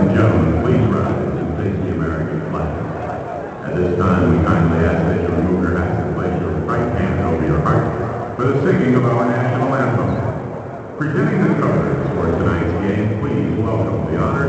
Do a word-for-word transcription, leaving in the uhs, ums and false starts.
and gentlemen, please rise and face the American flag. At this time, we kindly ask that you remove your hats and place your right hand over your heart for the singing of our national anthem. Presenting the colors for tonight's game, please welcome the honored